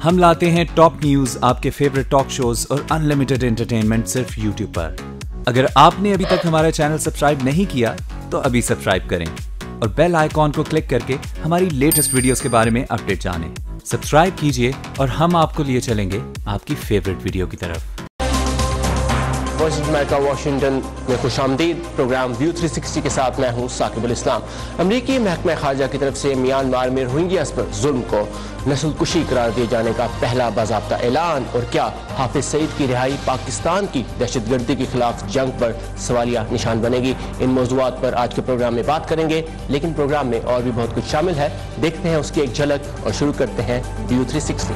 ہم لاتے ہیں ٹاپ نیوز، آپ کے فیوریٹ ٹاک شوز اور انلمیٹڈ انٹرٹینمنٹ صرف یوٹیوب پر۔ اگر آپ نے ابھی تک ہمارا چینل سبسکرائب نہیں کیا تو ابھی سبسکرائب کریں اور بیل آئیکن کو کلک کر کے ہماری لیٹسٹ ویڈیوز کے بارے میں اپڈیٹ جانیں۔ سبسکرائب کیجئے اور ہم آپ کو لیے چلیں گے آپ کی فیوریٹ ویڈیو کی طرف۔ وائس آف امریکہ واشنگٹن میں خوش آمدید۔ پروگرام ویو 360 کے ساتھ میں ہوں ثاقب الاسلام۔ امریکی محکمہ خارجہ کی طرف سے میانمار میں روہنگیاز پر ظلم کو نسل کشی قرار دیے جانے کا پہلا باضابطہ اعلان، اور کیا حافظ سعید کی رہائی پاکستان کی دہشت گردی کے خلاف جنگ پر سوالیہ نشان بنے گی؟ ان موضوعات پر آج کے پروگرام میں بات کریں گے، لیکن پروگرام میں اور بھی بہت کچھ شامل ہے، دیکھتے ہیں اس کی ایک جھلک اور شروع کرتے ہیں ویو 360۔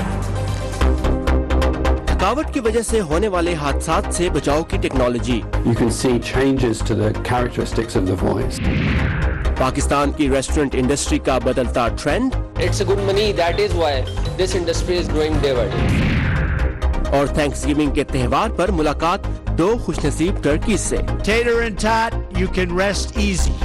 تھکاوٹ کی وجہ سے ہونے والے حادثات سے بچاؤ کی technology. You can see changes to the characteristics of the voice. Pakistan کی ریسٹورنٹ انڈسٹری کا بدلتا trend. It's a good money, that is why this industry is growing day by day. اور تھینکس گیونگ کے تہوار پر ملاقات دو خوش نصیب ٹرکیز سے۔ Tater and tot, you can rest easy.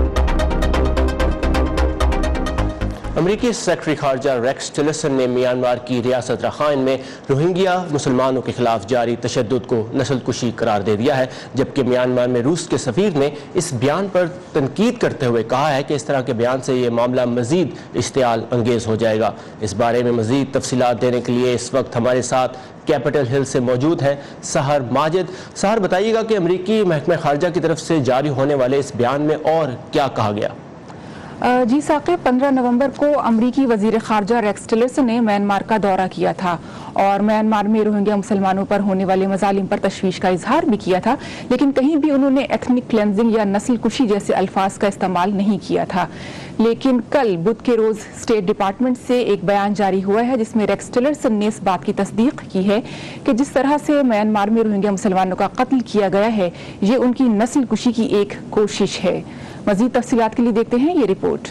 امریکی سیکرٹری خارجہ ریکس ٹلرسن نے میانمار کی ریاست رخائن میں روہنگیا مسلمانوں کے خلاف جاری تشدد کو نسل کشی قرار دے دیا ہے، جبکہ میانمار میں روس کے سفیر نے اس بیان پر تنقید کرتے ہوئے کہا ہے کہ اس طرح کے بیان سے یہ معاملہ مزید اشتعال انگیز ہو جائے گا۔ اس بارے میں مزید تفصیلات دینے کے لیے اس وقت ہمارے ساتھ کیپٹل ہل سے موجود ہیں سحر ماجد۔ سحر، بتائیے گا کہ امریکی محکمہ خارجہ کی طرف سے جاری ہونے والے اس بیان میں اور کیا کہا گیا؟ جی ثاقب، 15 نومبر کو امریکی وزیر خارجہ ریکس ٹلرسن نے میانمار کا دورہ کیا تھا اور میانمار میں روہنگیا مسلمانوں پر ہونے والے مظالم پر تشویش کا اظہار بھی کیا تھا، لیکن کہیں بھی انہوں نے ایتھنک کلینزنگ یا نسل کشی جیسے الفاظ کا استعمال نہیں کیا تھا۔ لیکن کل بدھ کے روز اسٹیٹ ڈپارٹمنٹ سے ایک بیان جاری ہوا ہے جس میں ریکس ٹلرسن نے اس بات کی تصدیق کی ہے کہ جس طرح سے میانمار میں روہنگیا مسلمانوں کا قتل کیا گیا ہے یہ ان کی نسل کشی کی ایک کوشش ہے۔ مزید تفصیلات کے لیے دیکھتے ہیں یہ رپورٹ۔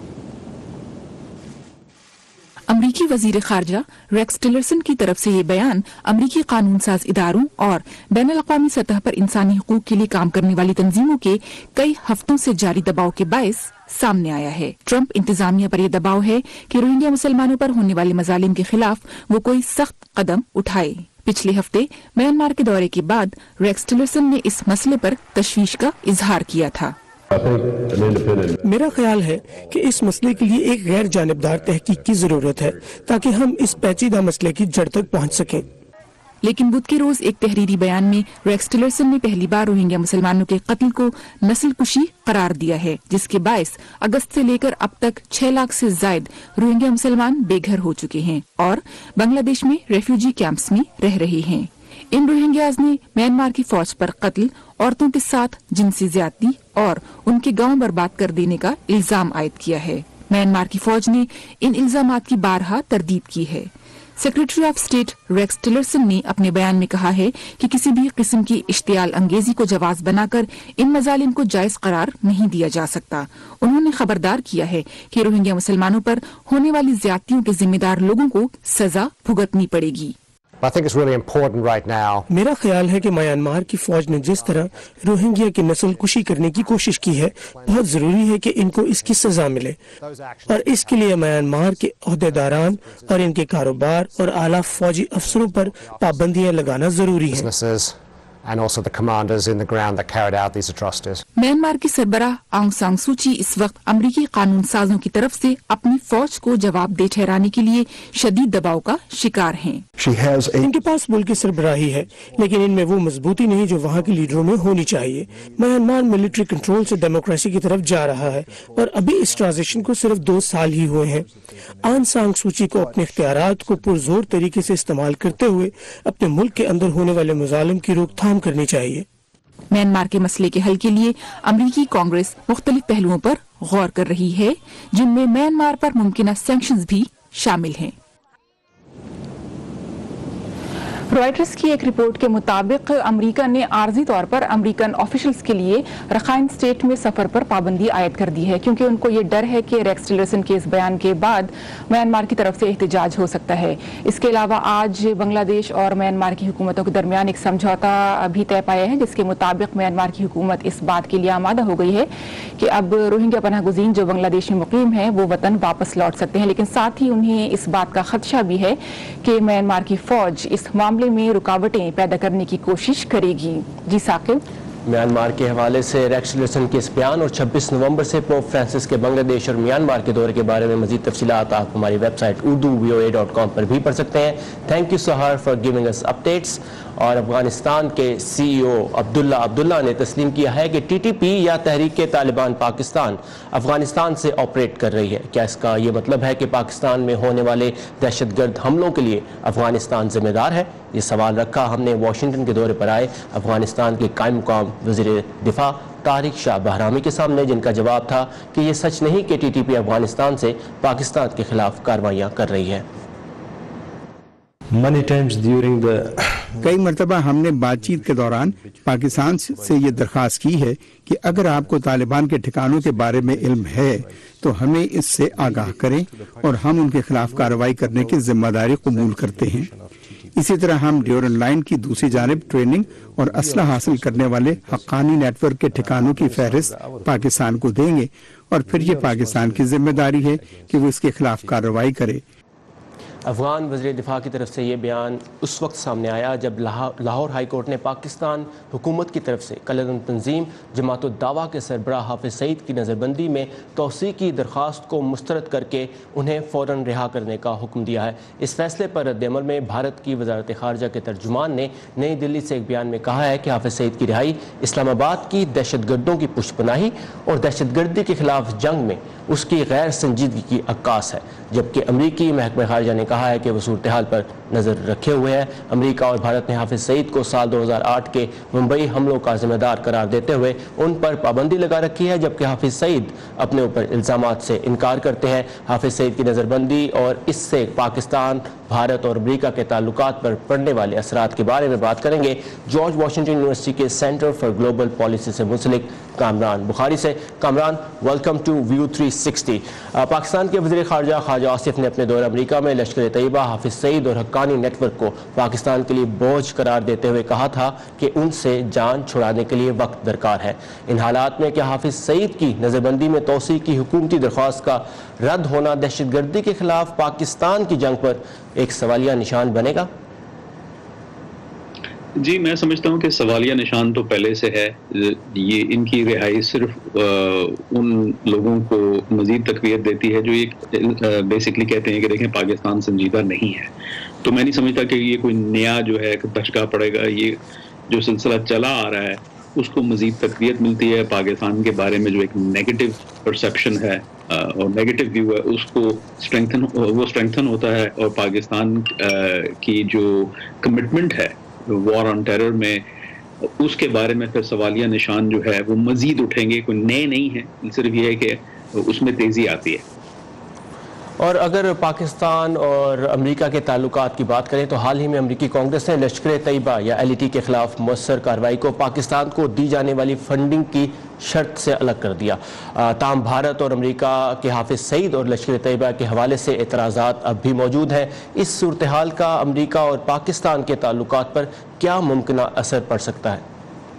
امریکی وزیر خارجہ ریکس ٹلرسن کی طرف سے یہ بیان امریکی قانون ساز اداروں اور بین الاقوامی سطح پر انسانی حقوق کے لیے کام کرنے والی تنظیموں کے کئی ہفتوں سے جاری دباؤ کے باعث سامنے آیا ہے۔ ٹرمپ انتظامیہ پر یہ دباؤ ہے کہ روہنگیا مسلمانوں پر ہونے والے مظالم کے خلاف وہ کوئی سخت قدم اٹھائے۔ پچھلے ہفتے میانمار کے دورے کے بعد ریکس ٹلرسن نے اس مسئلے پر تشویش کا اظہار کیا تھا۔ میرا خیال ہے کہ اس مسئلے کے لیے ایک غیر جانبدار تحقیق کی ضرورت ہے تاکہ ہم اس پیچیدہ مسئلے کی جڑ تک پہنچ سکیں۔ لیکن بدھ کے روز ایک تحریری بیان میں ریکس ٹلرسن نے پہلی بار روہنگیا مسلمانوں کے قتل کو نسل کشی قرار دیا ہے، جس کے باعث اگست سے لے کر اب تک 6 لاکھ سے زائد روہنگیا مسلمان بے گھر ہو چکے ہیں اور بنگلہ دیش میں ریفیوجی کیمپس میں رہ رہے ہیں۔ ان روہنگیاز نے میانمار کی فوج پر قتل، عورتوں کے ساتھ جنسی زیادتی اور ان کے گاؤں برباد کر دینے کا الزام عائد کیا ہے۔ میانمار کی فوج نے ان الزامات کی بارہا تردید کی ہے۔ Secretary of state Rex Tillerson نے اپنے بیان میں کہا ہے کہ کسی بھی قسم کی اشتعال انگیزی کو جواز بنا کر ان مظالم کو جائز قرار نہیں دیا جا سکتا۔ انہوں نے خبردار کیا ہے کہ روہنگیا مسلمانوں پر ہونے والی زیادتیوں کے ذمہ دار لوگوں کو سزا بھگتنی پڑے گی۔ میرا خیال ہے کہ میانمار کی فوج نے جس طرح روہنگیا کی نسل کشی کرنے کی کوشش کی ہے بہت ضروری ہے کہ ان کو اس کی سزا ملے، اور اس کے لیے میانمار کے عہدیداران اور ان کے کاروبار اور اعلیٰ فوجی افسروں پر پابندیاں لگانا ضروری ہے۔ میانمار کی سربراہ آنگ سان سو چی اس وقت امریکی قانون سازوں کی طرف سے اپنی فوج کو جواب دہ ٹھہرانے کے لیے شدید دباؤ کا شکار ہیں۔ ان کے پاس ملک کی سربراہی ہے، لیکن ان میں وہ مضبوطی نہیں جو وہاں کے لیڈروں میں ہونی چاہیے۔ میانمار ملٹری کنٹرول سے ڈیموکریسی کی طرف جا رہا ہے اور ابھی اس ٹرانزیشن کو صرف 2 سال ہی ہوئے ہیں۔ آنگ سان سو چی کو اپنے اختیارات کو پرزور طریقے سے استعمال کرتے ہوئے اپنے ملک کے اندر ہونے والے مظالم کی روک تھام کرنی چاہیے۔ میانمار کے مسئلے کے حل کے لیے امریکی کانگریس مختلف پہلوؤں پر غور کر رہی ہے، جن میں میانمار پر ممکنہ سینکشنز بھی شامل ہیں۔ رائٹرز کی ایک رپورٹ کے مطابق امریکہ نے عارضی طور پر امریکن آفیشلز کے لیے رخائن اسٹیٹ میں سفر پر پابندی عائد کر دی ہے، کیونکہ ان کو یہ ڈر ہے کہ ریکس ٹلرسن کے اس بیان کے بعد میانمار کی طرف سے احتجاج ہو سکتا ہے۔ اس کے علاوہ آج بنگلہ دیش اور میانمار کی حکومتوں کے درمیان ایک سمجھوتا بھی طے پایا ہے، جس کے مطابق میانمار کی حکومت اس بات کے لیے آمادہ ہو گئی ہے کہ اب روہنگیا پناہ گزین جو بنگلہ دیش میں مقیم ہیں وہ وطن واپس لوٹ سکتے ہیں، لیکن ساتھ ہی انہیں اس بات کا خدشہ بھی ہے کہ میانمار کی فوج اس معاملے میں رکاوٹیں پیدا کرنے کی کوشش کرے گی۔ جی ثاقب۔ میانمار کے حوالے سے ریکس ٹلرسن کے اس بیان اور 26 نومبر سے پوپ فرانسس کے بنگلہ دیش اور میانمار کے دورے کے بارے میں مزید تفصیلات آپ ہماری ویب سائٹ urduvoa.com پر بھی پڑھ سکتے ہیں۔ Thank you Sahar for giving us updates. اور افغانستان کے سی ای او عبداللہ نے تسلیم کیا ہے کہ ٹی ٹی پی یا تحریک طالبان پاکستان افغانستان سے آپریٹ کر رہی ہے۔ کیا اس کا یہ مطلب ہے کہ پاکستان میں ہونے والے دہشت گرد حملوں کے لیے افغانستان ذمہ دار ہے؟ یہ سوال رکھا ہم نے واشنگٹن کے دورے پر آئے افغانستان کے قائم مقام وزیر دفاع طارق شاہ بہرامی کے سامنے، جن کا جواب تھا کہ یہ سچ نہیں کہ ٹی ٹی پی افغانستان سے پاکستان کے خلاف کارروائیاں کر رہی ہے۔ کئی مرتبہ ہم نے بات چیت کے دوران پاکستان سے یہ درخواست کی ہے کہ اگر آپ کو طالبان کے ٹھکانوں کے بارے میں علم ہے تو ہمیں اس سے آگاہ کریں اور ہم ان کے خلاف کارروائی کرنے کی ذمہ داری قبول کرتے ہیں۔ اسی طرح ہم ڈیورن لائن کی دوسری جانب ٹریننگ اور اسلحہ حاصل کرنے والے حقانی نیٹ ورک کے ٹھکانوں کی فہرست پاکستان کو دیں گے، اور پھر یہ پاکستان کی ذمہ داری ہے کہ وہ اس کے خلاف کارروائی کرے۔ افغان وزیر دفاع کی طرف سے یہ بیان اس وقت سامنے آیا جب لاہور ہائی کورٹ نے پاکستان حکومت کی طرف سے کلعدم تنظیم جماعت الدعوہ کے سربراہ حافظ سعید کی نظر بندی میں توسیع کی درخواست کو مسترد کر کے انہیں فوراً رہا کرنے کا حکم دیا ہے۔ اس فیصلے پر رد عمل میں بھارت کی وزارت خارجہ کے ترجمان نے نئی دلی سے ایک بیان میں کہا ہے کہ حافظ سعید کی رہائی اسلام آباد کی دہشت گردوں کی پشت پناہی اور دہشت گردی کے خلاف جنگ میں اس کی غیر سنجیدگی کی عکاس ہے، جبکہ امریکی محکمہ خارجہ نے کہا ہے کہ وہ صورتحال پر نظر رکھے ہوئے ہیں۔ امریکہ اور بھارت نے حافظ سعید کو سال 2008 کے ممبئی حملوں کا ذمہ دار قرار دیتے ہوئے ان پر پابندی لگا رکھی ہے، جبکہ حافظ سعید اپنے اوپر الزامات سے انکار کرتے ہیں۔ حافظ سعید کی نظر بندی اور اس سے پاکستان، بھارت اور امریکہ کے تعلقات پر پڑنے والے اثرات کے بارے میں بات کریں گے جارج واشنگٹن یونیورسٹی کے سینٹر فار گلوبل پالیسی سے منسلک کامران بخاری سے۔ Kamran, welcome to View 360۔ Pakistan کے وزیر خارجہ خواجہ آصف نے اپنے دورہ امریکہ میں لشکر طیبہ، حافظ سعید اور حقانی نیٹ ورک کو پاکستان کے لیے بوجھ قرار دیتے ہوئے کہا تھا کہ ان سے جان چھڑانے کے لیے وقت درکار ہے۔ ان حالات میں کیا حافظ سعید کی نظر بندی میں توسیع کی حکومتی درخواست کا رد ہونا دہشت گردی کے خلاف پاکستان کی جنگ پر ایک سوالیہ نشان بنے گا؟ جی، میں سمجھتا ہوں کہ سوالیہ نشان تو پہلے سے ہے۔ یہ ان کی رہائی صرف ان لوگوں کو مزید تقویت دیتی ہے جو یہ بیسکلی کہتے ہیں کہ دیکھیں پاکستان سنجیدہ نہیں ہے۔ تو میں نہیں سمجھتا کہ یہ کوئی نیا جو ہے دھچکا پڑے گا۔ یہ جو سلسلہ چلا آ رہا ہے اس کو مزید تقویت ملتی ہے۔ پاکستان کے بارے میں جو ایک نیگیٹو پرسیپشن ہے اور نیگیٹو ویو ہے اس کو اسٹرینگتھن ہوتا ہے، اور پاکستان کی جو کمٹمنٹ ہے وار آن ٹیرر میں، اس کے بارے میں پھر سوالیہ نشان جو ہے وہ مزید اٹھیں گے۔ کوئی نئے نہیں ہیں، صرف یہ ہے کہ اس میں تیزی آتی ہے۔ اور اگر پاکستان اور امریکہ کے تعلقات کی بات کریں تو حال ہی میں امریکی کانگریس نے لشکر طیبہ یا ایل ای ٹی کے خلاف مؤثر کارروائی کو پاکستان کو دی جانے والی فنڈنگ کی شرط سے الگ کر دیا۔ تاہم بھارت اور امریکہ کے حافظ سعید اور لشکر طیبہ کے حوالے سے اعتراضات اب بھی موجود ہیں۔ اس صورتحال کا امریکہ اور پاکستان کے تعلقات پر کیا ممکنہ اثر پڑ سکتا ہے؟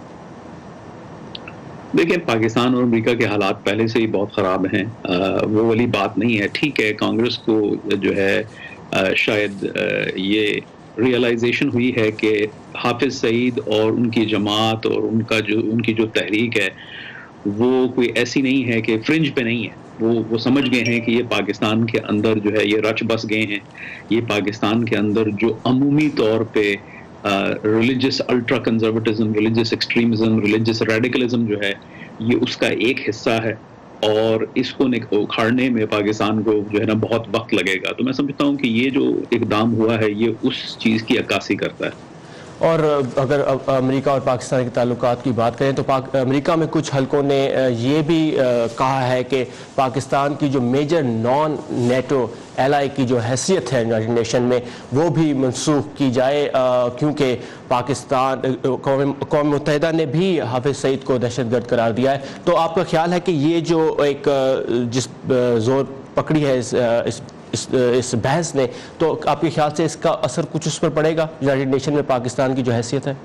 دیکھیں، پاکستان اور امریکہ کے حالات پہلے سے ہی بہت خراب ہیں، وہ والی بات نہیں ہے۔ ٹھیک ہے، کانگریس کو جو ہے شاید یہ ریئلائزیشن ہوئی ہے کہ حافظ سعید اور ان کی جماعت اور ان کی جو تحریک ہے وہ کوئی ایسی نہیں ہے کہ فرنج پہ نہیں ہے۔ وہ سمجھ گئے ہیں کہ یہ پاکستان کے اندر جو ہے یہ رچ بس گئے ہیں۔ یہ پاکستان کے اندر جو عمومی طور پہ religious ultra conservatism, religious extremism, religious radicalism جو ہے یہ اس کا ایک حصہ ہے، اور اس کو اکھاڑنے میں پاکستان کو جو ہے نا بہت وقت لگے گا۔ تو میں سمجھتا ہوں کہ یہ جو اقدام ہوا ہے یہ اس چیز کی عکاسی کرتا ہے۔ اور اگر امریکہ اور پاکستان کے تعلقات کی بات کریں تو امریکہ میں کچھ حلقوں نے یہ بھی کہا ہے کہ پاکستان کی جو میجر نان نیٹو ایلائی کی جو حیثیت ہے یونائیٹڈ نیشن میں وہ بھی منسوخ کی جائے، کیونکہ پاکستان اقوام متحدہ نے بھی حافظ سعید کو دہشت گرد قرار دیا ہے۔ تو آپ کا خیال ہے کہ یہ جو ایک جس زور پکڑی ہے اس بحث نے، تو آپ کے خیال سے اس کا اثر کچھ اس پر پڑے گا یونائیٹڈ نیشن میں پاکستان کی جو حیثیت ہے؟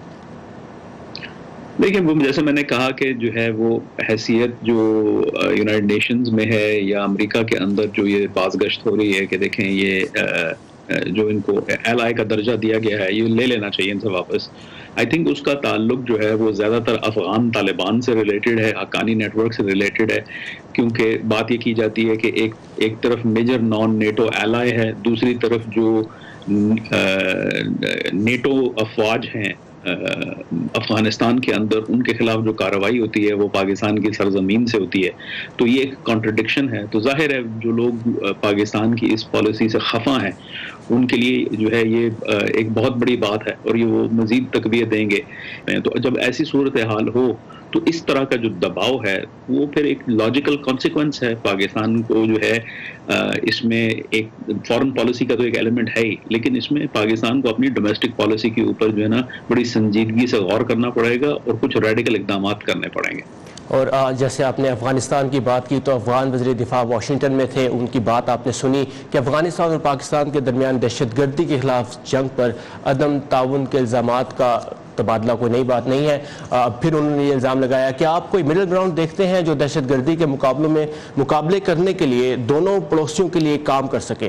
دیکھیں، وہ جیسے میں نے کہا کہ جو ہے وہ حیثیت جو یونائٹڈ نیشنز میں ہے یا امریکہ کے اندر جو یہ باز گشت ہو رہی ہے کہ دیکھیں یہ جو ان کو ایلائی کا درجہ دیا گیا ہے یہ لے لینا چاہیے ان سے واپس، آئی تھنک اس کا تعلق جو ہے وہ زیادہ تر افغان طالبان سے ریلیٹڈ ہے، حقانی نیٹ ورک سے ریلیٹڈ ہے، کیونکہ بات یہ کی جاتی ہے کہ ایک طرف میجر نان نیٹو ایلائی ہے، دوسری طرف جو نیٹو افواج ہیں افغانستان کے اندر ان کے خلاف جو کارروائی ہوتی ہے وہ پاکستان کی سرزمین سے ہوتی ہے، تو یہ ایک کانٹرڈکشن ہے۔ تو ظاہر ہے جو لوگ پاکستان کی اس پالیسی سے خفا ہیں ان کے لیے جو ہے یہ ایک بہت بڑی بات ہے اور یہ وہ مزید تقویت دیں گے۔ تو جب ایسی صورتحال ہو تو اس طرح کا جو دباؤ ہے وہ پھر ایک لاجیکل کانسیکوینس ہے۔ پاکستان کو جو ہے اس میں ایک فارن پالیسی کا تو ایک ایلیمنٹ ہے ہی، لیکن اس میں پاکستان کو اپنی ڈومیسٹک پالیسی کے اوپر جو ہے نا بڑی سنجیدگی سے غور کرنا پڑے گا اور کچھ ریڈیکل اقدامات کرنے پڑیں گے۔ اور جیسے آپ نے افغانستان کی بات کی تو افغان وزیر دفاع واشنگٹن میں تھے، ان کی بات آپ نے سنی کہ افغانستان اور پاکستان کے درمیان دہشت گردی کے خلاف جنگ پر عدم تعاون کے الزامات کا تبادلہ کوئی نئی بات نہیں ہے۔ پھر انہوں نے یہ الزام لگایا کہ آپ کوئی مڈل گراؤنڈ دیکھتے ہیں جو دہشت گردی کے مقابلے کرنے کے لیے دونوں پڑوسیوں کے لیے کام کر سکے؟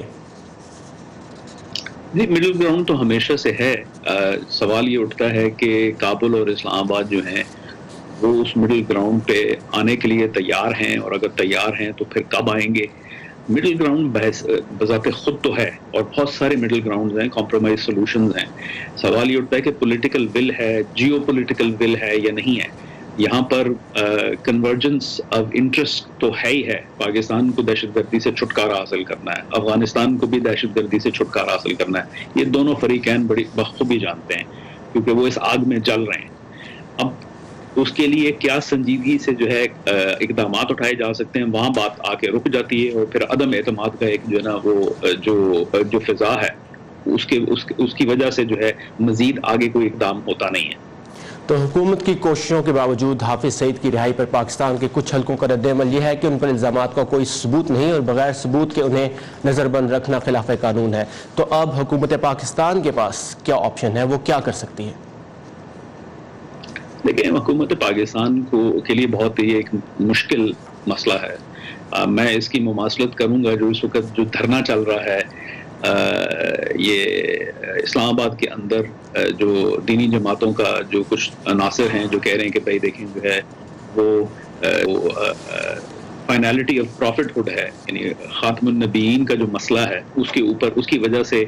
جی، مڈل گراؤنڈ تو ہمیشہ سے ہے۔ سوال یہ اٹھتا ہے کہ کابل اور اسلام آباد جو ہیں وہ اس مڈل گراؤنڈ پہ آنے کے لیے تیار ہیں، اور اگر تیار ہیں تو پھر کب آئیں گے؟ مڈل گراؤنڈ بذات خود تو ہے اور بہت سارے مڈل گراؤنڈز ہیں، کمپرومائز سولوشنز ہیں۔ سوال یہ اٹھتا ہے کہ پولیٹیکل ول ہے، جیو پولیٹیکل ول ہے یا نہیں ہے۔ یہاں پر کنورجنس آف انٹرسٹ تو ہے ہی ہے، پاکستان کو دہشت گردی سے چھٹکارا حاصل کرنا ہے، افغانستان کو بھی دہشت گردی سے چھٹکارا حاصل کرنا ہے، یہ دونوں فریقین بڑی بخوبی جانتے ہیں کیونکہ وہ اس آگ میں جل رہے ہیں۔ اب اس کے لیے کیا سنجیدگی سے جو ہے اقدامات اٹھائے جا سکتے ہیں، وہاں بات آ کے رک جاتی ہے، اور پھر عدم اعتماد کا ایک جو ہے نا وہ جو فضا ہے اس کی وجہ سے جو ہے مزید آگے کوئی اقدام ہوتا نہیں ہے۔ تو حکومت کی کوششوں کے باوجود حافظ سعید کی رہائی پر پاکستان کے کچھ حلقوں کا رد عمل یہ ہے کہ ان پر الزامات کا کوئی ثبوت نہیں اور بغیر ثبوت کے انہیں نظر بند رکھنا خلاف قانون ہے۔ تو اب حکومت پاکستان کے پاس کیا آپشن ہے، وہ کیا کر سکتی ہے؟ دیکھیں، حکومت پاکستان کے لیے بہت ہی ایک مشکل مسئلہ ہے۔ میں اس کی مماثلت کروں گا جو اس وقت جو دھرنا چل رہا ہے یہ اسلام آباد کے اندر جو دینی جماعتوں کا جو کچھ عناصر ہیں جو کہہ رہے ہیں کہ بھائی دیکھیں جو ہے وہ فائنالٹی آف پروفٹ ہوڈ ہے، یعنی خاتم النبیین کا جو مسئلہ ہے اس کے اوپر اس کی وجہ سے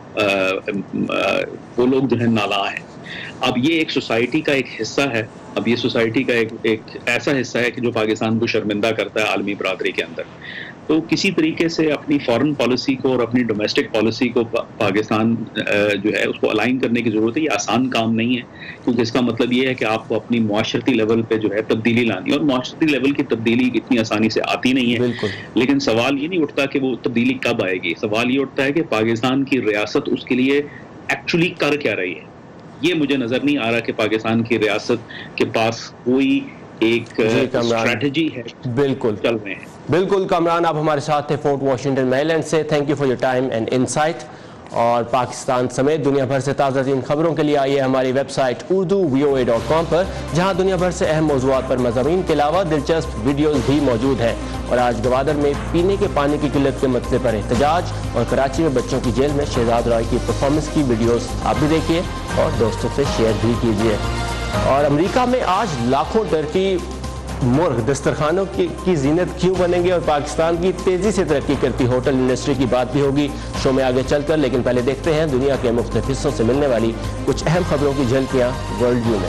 وہ لوگ جو ہے نالاں ہیں۔ اب یہ ایک سوسائٹی کا ایک حصہ ہے، اب یہ سوسائٹی کا ایک ایسا حصہ ہے کہ جو پاکستان کو شرمندہ کرتا ہے عالمی برادری کے اندر۔ تو کسی طریقے سے اپنی فارن پالیسی کو اور اپنی ڈومیسٹک پالیسی کو پاکستان جو ہے اس کو الائن کرنے کی ضرورت ہے۔ یہ آسان کام نہیں ہے کیونکہ اس کا مطلب یہ ہے کہ آپ کو اپنی معاشرتی لیول پہ جو ہے تبدیلی لانی ہے، اور معاشرتی لیول کی تبدیلی اتنی آسانی سے آتی نہیں ہے۔ لیکن سوال یہ نہیں اٹھتا کہ وہ تبدیلی کب آئے گی، سوال یہ اٹھتا ہے کہ پاکستان کی ریاست اس کے لیے ایکچولی کر کیا رہی ہے۔ یہ مجھے نظر نہیں آ رہا کہ پاکستان کی ریاست کے پاس کوئی ایک اسٹریٹجی ہے۔ بالکل چل رہے ہیں۔ بالکل کامران، آپ ہمارے ساتھ تھے فورٹ واشنگٹن میری لینڈ سے۔ Thank you for your time and insight. اور پاکستان سمیت دنیا بھر سے تازہ ترین خبروں کے لیے آئیے ہماری ویب سائٹ urduvoa.com پر، جہاں دنیا بھر سے اہم موضوعات پر مضامین کے علاوہ دلچسپ ویڈیوز بھی موجود ہیں۔ اور آج گوادر میں پینے کے پانی کی قلت کے مسئلے پر احتجاج، اور کراچی میں بچوں کی جیل میں شہزاد رائے کی پرفارمنس کی ویڈیوز آپ بھی دیکھیے اور دوستوں سے شیئر بھی کیجیے۔ اور امریکہ میں آج لاکھوں ٹرکی مرغ دسترخوانوں کی زینت کیوں بنیں گے، اور پاکستان کی تیزی سے ترقی کرتی ہوٹل انڈسٹری کی بات بھی ہوگی شو میں آگے چل کر، لیکن پہلے دیکھتے ہیں دنیا کے مختلف حصوں سے ملنے والی کچھ اہم خبروں کی جھلکیاں ورلڈ ویو میں۔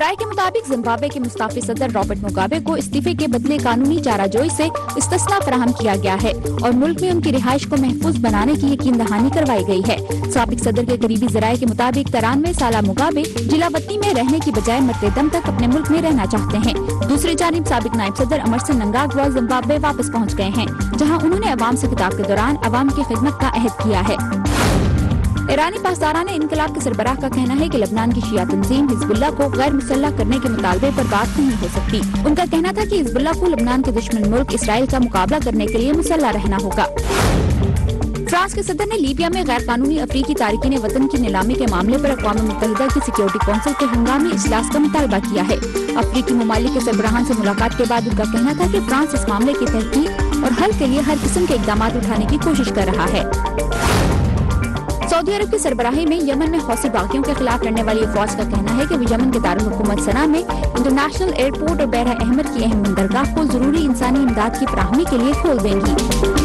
ذرائع کے مطابق زمبابوے کے مستعفی صدر رابرٹ موگابے کو استعفے کے بدلے قانونی چارہ جوئی سے استثناء فراہم کیا گیا ہے اور ملک میں ان کی رہائش کو محفوظ بنانے کی یقین دہانی کروائی گئی ہے۔ سابق صدر کے قریبی ذرائع کے مطابق 93 سالہ موگابے جلا وطنی میں رہنے کی بجائے مرتے دم تک اپنے ملک میں رہنا چاہتے ہیں۔ دوسری جانب سابق نائب صدر امرسن مننگاگوا زمبابوے واپس پہنچ گئے ہیں، جہاں انہوں نے عوام سے خطاب کے دوران عوام کی خدمت کا عہد کیا ہے۔ ایرانی پاسداران انقلاب کے سربراہ کا کہنا ہے کہ لبنان کی شیعہ تنظیم حزب اللہ کو غیر مسلح کرنے کے مطالبے پر بات نہیں ہو سکتی۔ ان کا کہنا تھا کہ حزب اللہ کو لبنان کے دشمن ملک اسرائیل کا مقابلہ کرنے کے لیے مسلح رہنا ہوگا۔ فرانس کے صدر نے لیبیا میں غیر قانونی افریقی تارکین وطن کی نیلامی کے معاملے پر اقوام متحدہ کی سیکیورٹی کونسل کے ہنگامی اجلاس کا مطالبہ کیا ہے۔ افریقی ممالک کے سربراہان سے ملاقات کے بعد ان کا کہنا تھا کہ فرانس اس معاملے کی تحقیق اور حل کے لیے ہر قسم کے اقدامات اٹھانے کی کوشش کر رہا ہے۔ سعودی عرب کی سربراہی میں یمن میں حوثی باغیوں کے خلاف لڑنے والی افواج کا کہنا ہے کہ وہ یمن کے دارالحکومت صنعا میں انٹرنیشنل ایئرپورٹ اور بحیرہ احمر کی اہم بندرگاہ کو ضروری انسانی امداد کی فراہمی کے لیے کھول دیں گی۔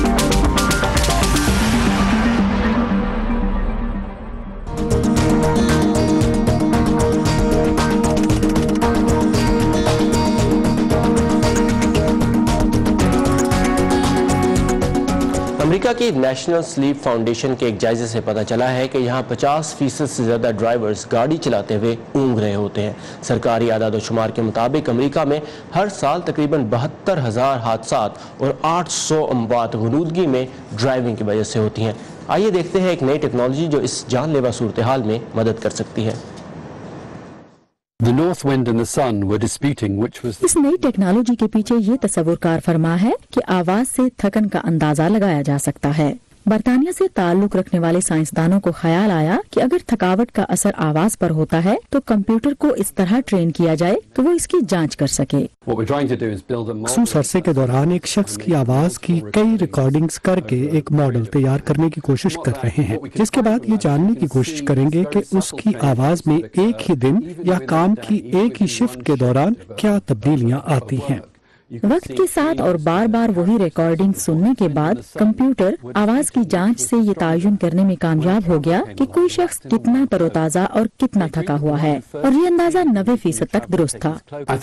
امریکہ کی نیشنل سلیپ فاؤنڈیشن کے ایک جائزے سے پتہ چلا ہے کہ یہاں 50% سے زیادہ ڈرائیورز گاڑی چلاتے ہوئے اونگ رہے ہوتے ہیں۔ سرکاری اعداد و شمار کے مطابق امریکہ میں ہر سال تقریباً 72,000 حادثات اور 800 اموات غنودگی میں ڈرائیونگ کی وجہ سے ہوتی ہیں۔ آئیے دیکھتے ہیں ایک نئی ٹیکنالوجی جو اس جان لیوا صورتحال میں مدد کر سکتی ہے۔ The north wind and the sun were disputing which was اس نئی ٹیکنالوجی کے پیچھے یہ تصور کار فرما ہے کہ آواز سے تھکن کا اندازہ لگایا جا سکتا ہے۔ برطانیہ سے تعلق رکھنے والے سائنسدانوں کو خیال آیا کہ اگر تھکاوٹ کا اثر آواز پر ہوتا ہے تو کمپیوٹر کو اس طرح ٹرین کیا جائے تو وہ اس کی جانچ کر سکے۔ مخصوص عرصے کے دوران ایک شخص کی آواز کی کئی ریکارڈنگز کر کے ایک ماڈل تیار کرنے کی کوشش کر رہے ہیں، جس کے بعد یہ جاننے کی کوشش کریں گے کہ اس کی آواز میں ایک ہی دن یا کام کی ایک ہی شفٹ کے دوران کیا تبدیلیاں آتی ہیں۔ وقت کے ساتھ اور بار بار وہی ریکارڈنگ سننے کے بعد کمپیوٹر آواز کی جانچ سے یہ تعین کرنے میں کامیاب ہو گیا کہ کوئی شخص کتنا تر و تازہ اور کتنا تھکا ہوا ہے، اور یہ اندازہ 90% تک درست تھا۔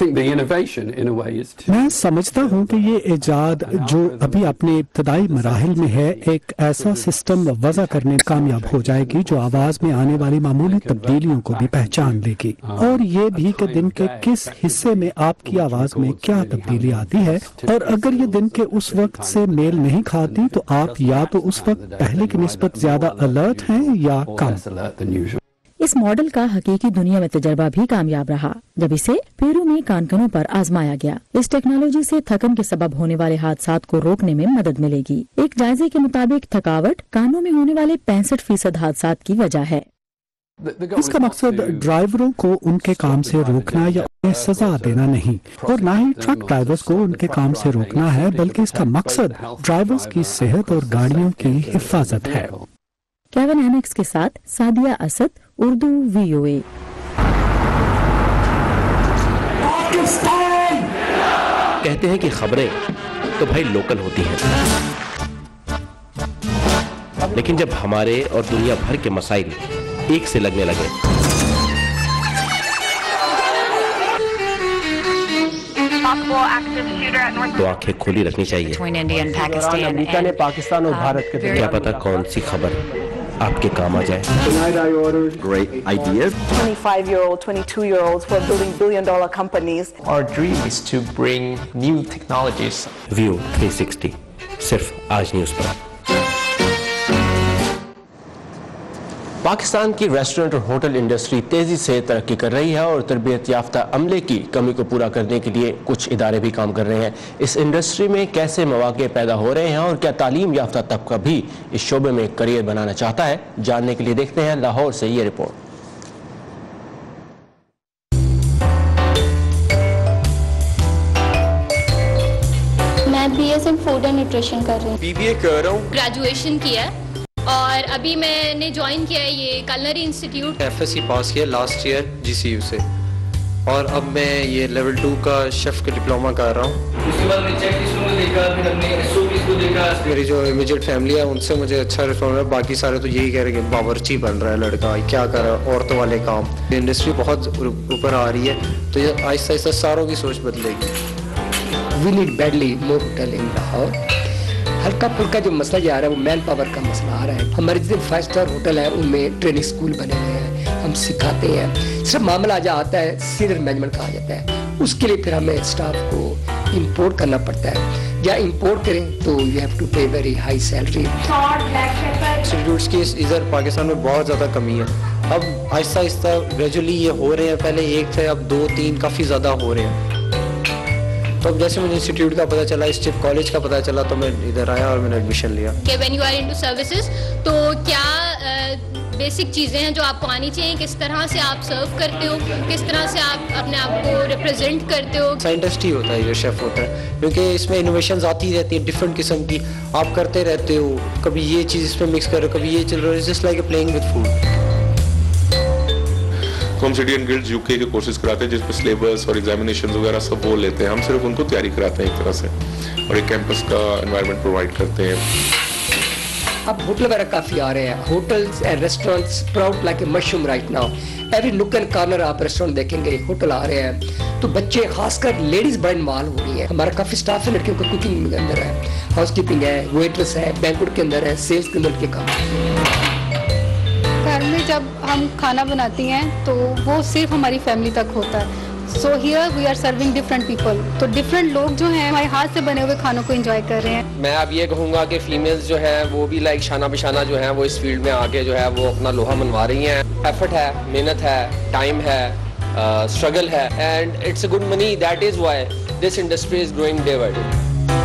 میں سمجھتا ہوں کہ یہ ایجاد جو ابھی اپنے ابتدائی مراحل میں ہے، ایک ایسا سسٹم وضع کرنے میں کامیاب ہو جائے گی جو آواز میں آنے والی معمولی تبدیلیوں کو بھی پہچان لے گی، اور یہ بھی کہ دن کے کس حصے میں آپ کی آواز میں کیا تبدیلی آتی ہے، اور اگر یہ دن کے اس وقت سے میل نہیں کھاتی تو آپ یا تو اس وقت پہلے کی نسبت زیادہ الرٹ ہیں یا کم۔ اس ماڈل کا حقیقی دنیا میں تجربہ بھی کامیاب رہا جب اسے پیرو میں کانکنوں پر آزمایا گیا۔ اس ٹیکنالوجی سے تھکن کے سبب ہونے والے حادثات کو روکنے میں مدد ملے گی۔ ایک جائزے کے مطابق تھکاوٹ کانوں میں ہونے والے 65% حادثات کی وجہ ہے۔ اس کا مقصد ڈرائیوروں کو ان کے کام سے روکنا یا انہیں سزا دینا نہیں، اور نہ ہی ٹرک ڈرائیورز کو ان کے کام سے روکنا ہے، بلکہ اس کا مقصد ڈرائیورز کی صحت اور گاڑیوں کی حفاظت ہے۔ کیون اینکس کے ساتھ سعدیہ اسد، اردو VOA۔ کہتے ہیں کہ خبریں تو بھائی لوکل ہوتی ہیں، لیکن جب ہمارے اور دنیا بھر کے مسائل ایک سے لگنے لگے تو آنکھیں کھلی رکھنی چاہیے۔ امریکہ نے پاکستان اور بھارت کے کیا پتا کون سی خبر آپ کے کام آ جائے۔ Great ideas. 25-year-old, 22-year-olds who are building billion-dollar companies. Our dream is to bring new technologies. View 360 صرف آج نیوز پر۔ پاکستان کی ریسٹورنٹ اور ہوٹل انڈسٹری تیزی سے ترقی کر رہی ہے اور تربیت یافتہ عملے کی کمی کو پورا کرنے کے لیے کچھ ادارے بھی کام کر رہے ہیں۔ اس انڈسٹری میں کیسے مواقع پیدا ہو رہے ہیں اور کیا تعلیم یافتہ طبقہ بھی اس شعبے میں کریئر بنانا چاہتا ہے، جاننے کے لیے دیکھتے ہیں لاہور سے یہ رپورٹ۔ میں BS in food and nutrition کر رہی ہوں۔ BBA کر رہا ہوں، گریجویشن کیا اور ابھی میں نے جوائن کیا ہے یہ کلنری انسٹیٹیوٹ۔ FSC پاس کیا لاسٹ ایئر GCU سے، اور اب میں یہ لیول 2 کا شیف کا ڈپلوما کر رہا ہوں۔ اس کے بعد میں چیک لسٹوں کو دیکھا، پھر ہم نے SOPs میری جو امیجیٹ فیملی ہے ان سے مجھے اچھا رسپانس ہے. باقی سارے تو یہی کہہ رہے کہ باورچی بن رہا ہے لڑکا, کیا کر رہا ہے, عورتوں والے کام. انڈسٹری بہت اوپر آ رہی ہے تو یہ آہستہ آہستہ ساروں کی سوچ بدلے گی. We need badly more hotel in Lahore. ہلکا پھلکا جو مسئلہ جو آ رہا ہے وہ مین پاور کا مسئلہ آ رہا ہے. ہمارے جتنے 5 اسٹار ہوٹل ہیں ان میں ٹریننگ اسکول بنے ہوئے ہیں, ہم سکھاتے ہیں. صرف معاملہ جو آتا ہے سینئر مینجمنٹ کہا جاتا ہے, اس کے لیے پھر ہمیں اسٹاف کو امپورٹ کرنا پڑتا ہے. یا امپورٹ کریں تو you have to pay very high salary. Institutes کی ادھر پاکستان میں بہت زیادہ کمی ہے. اب آہستہ آہستہ گریجولی یہ ہو رہے ہیں. پہلے 1 تھے, اب 2 3 کافی زیادہ ہو رہے ہیں. تو اب جیسے مجھے انسٹیٹیوٹ کا پتہ چلا, اسٹپ کالج کا پتہ چلا, تو میں ادھر آیا اور میں نے ایڈمیشن لیا. کہ when you are into services تو کیا بیسک چیزیں ہیں جو آپ کو آنی چاہیے, کس طرح سے آپ سرو کرتے ہو, کس طرح سے آپ اپنے آپ کو ریپرزینٹ کرتے ہو. سائنٹسٹ ہی ہوتا ہے یہ شیف ہوتا ہے, کیونکہ اس میں انوویشنز آتی رہتی ہیں ڈفرینٹ قسم کی. آپ کرتے رہتے ہو, کبھی یہ چیز اس میں مکس کر رہے ہو, کبھی یہ چل رہا ہے. Just like a playing with food. ہم سٹی اینڈ گلڈز UK کے کورسز کراتے ہیں جس پہ سلیبس اور ایگزامینیشنز وغیرہ سب وہ لیتے ہیں. ہم صرف ان کو تیاری کراتے ہیں ایک طرح سے, اور ایک کیمپس کا انوائرمنٹ پرووائڈ کرتے ہیں. اب ہوٹل وغیرہ کافی آ رہے ہیں. Hotels and restaurants sprout like a mushroom right now. Every nook and corner آپ ریسٹورینٹ دیکھیں گے, ہوٹل آ رہے ہیں. تو بچے خاص کر لیڈیز بڑا انوالو ہو رہی ہیں. ہمارا کافی اسٹاف ہے لڑکیوں کا کوکنگ کے اندر ہے, ہاؤس کیپنگ ہے, ویٹرس ہے, بینکوٹ کے اندر ہے, سیلس کے اندر کے کام. گھر میں جب ہم کھانا بناتی ہیں تو وہ صرف ہماری فیملی تک ہوتا ہے. So here we are serving different people. تو ڈفرینٹ لوگ جو ہیں ہمارے ہاتھ سے بنے ہوئے کھانوں کو انجوائے کر رہے ہیں. میں اب یہ کہوں گا کہ فیمیلز جو ہیں وہ بھی لائک شانہ بشانہ جو ہیں وہ اس فیلڈ میں آگے جو ہے وہ اپنا لوہا منوا رہی ہیں. ایفرٹ ہے, محنت ہے, ٹائم ہے, اسٹرگل ہے, and it's a good money. That is why this industry is growing day by day.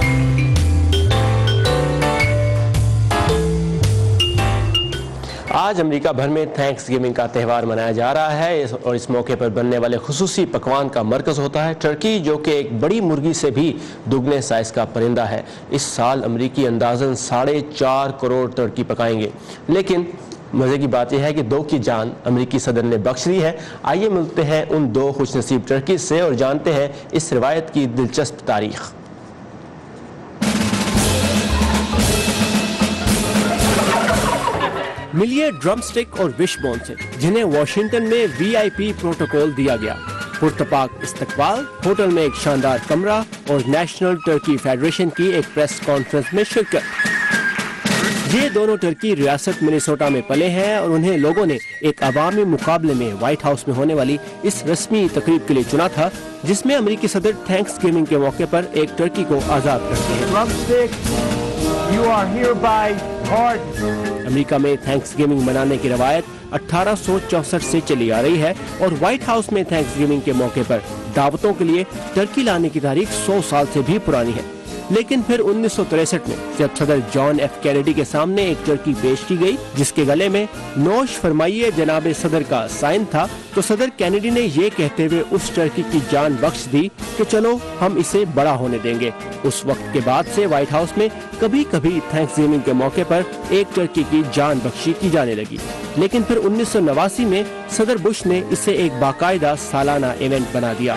آج امریکہ بھر میں تھینکس گیونگ کا تہوار منایا جا رہا ہے, اور اس موقع پر بننے والے خصوصی پکوان کا مرکز ہوتا ہے ٹرکی, جو کہ ایک بڑی مرغی سے بھی دگنے سائز کا پرندہ ہے. اس سال امریکی اندازاً 4.5 کروڑ ٹرکی پکائیں گے. لیکن مزے کی بات یہ ہے کہ 2 کی جان امریکی صدر نے بخش دی ہے. آئیے ملتے ہیں ان 2 خوش نصیب ٹرکیز سے اور جانتے ہیں اس روایت کی دلچسپ تاریخ. ملیے ڈرم سٹک اور وش بون سے, جنہیں واشنگٹن میں VIP پروٹوکول دیا گیا. پرتپاک استقبال, ہوٹل میں ایک شاندار کمرہ اور نیشنل ٹرکی فیڈریشن کی ایک پریس کانفرنس میں شرکت. یہ دونوں ٹرکی ریاست منیسوٹا میں پلے ہیں اور انہیں لوگوں نے ایک عوامی مقابلے میں وائٹ ہاؤس میں ہونے والی اس رسمی تقریب کے لیے چنا تھا, جس میں امریکی صدر تھینکس گیونگ کے موقع پر ایک ٹرکی کو آزاد کرتے ہیں. امریکہ میں تھینکس گیونگ منانے کی روایت 1864 سے چلی آ رہی ہے, اور وائٹ ہاؤس میں تھینکس گیونگ کے موقع پر دعوتوں کے لیے ٹرکی لانے کی تاریخ 100 سال سے بھی پرانی ہے. لیکن پھر 1963 میں جب صدر جان ایف کینیڈی کے سامنے ایک ٹرکی پیش کی گئی جس کے گلے میں نوش فرمائیے جناب صدر کا سائن تھا, تو صدر کینیڈی نے یہ کہتے ہوئے اس ٹرکی کی جان بخش دی کہ چلو ہم اسے بڑا ہونے دیں گے. اس وقت کے بعد سے وائٹ ہاؤس میں کبھی کبھی تھینکس گیونگ کے موقع پر ایک ٹرکی کی جان بخشی کی جانے لگی. لیکن پھر 1989 میں صدر بش نے اسے ایک باقاعدہ سالانہ ایونٹ بنا دیا.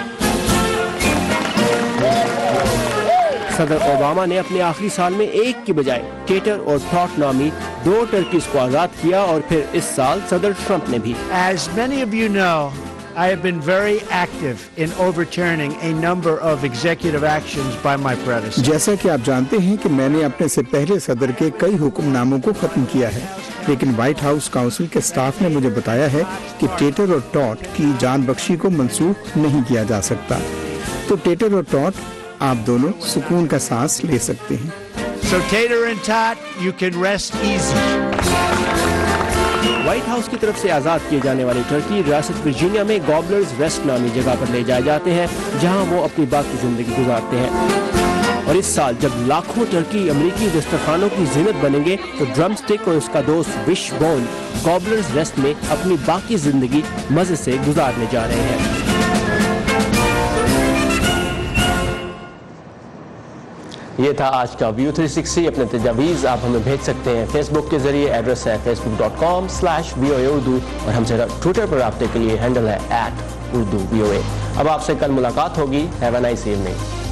صدر اوباما نے اپنے آخری سال میں ایک کی بجائے ٹیٹر اور ٹاٹ نامی 2 ٹرکیز کو آزاد کیا, اور پھر اس سال صدر ٹرمپ نے بھی. As many of you know, I have been very active in overturning a number of executive actions by my predecessor. جیسا کہ آپ جانتے ہیں کہ میں نے اپنے سے پہلے صدر کے کئی حکم ناموں کو ختم کیا ہے, لیکن وائٹ ہاؤس کاؤنسل کے سٹاف نے مجھے بتایا ہے کہ ٹیٹر اور ٹاٹ کی جان بخشی کو منسوخ نہیں کیا جا سکتا. تو ٹیٹر اور ٹاٹ آپ دونوں سکون کا سانس لے سکتے ہیں. So Tater and Tot, you can rest easy. White House کی طرف سے آزاد کیے جانے والے ٹرکی ریاست ورجینیا میں گابلرز ریسٹ نامی جگہ پر لے جائے جاتے ہیں, جہاں وہ اپنی باقی زندگی گزارتے ہیں. اور اس سال جب لاکھوں ٹرکی امریکی دسترخوانوں کی زینت بنیں گے, تو ڈرم سٹک اور اس کا دوست وش بون گابلرز ریسٹ میں اپنی باقی زندگی مزے سے گزارنے جا رہے ہیں. یہ تھا آج کا ویو 360. اپنے تجاویز آپ ہمیں بھیج سکتے ہیں فیس بک کے ذریعے. ایڈریس ہے facebook.com/VOA Urdu, اور ہم سے ٹویٹر پر رابطے کے لیے ہینڈل ہے @UrduVOA. اب آپ سے کل ملاقات ہوگی. Have a nice evening.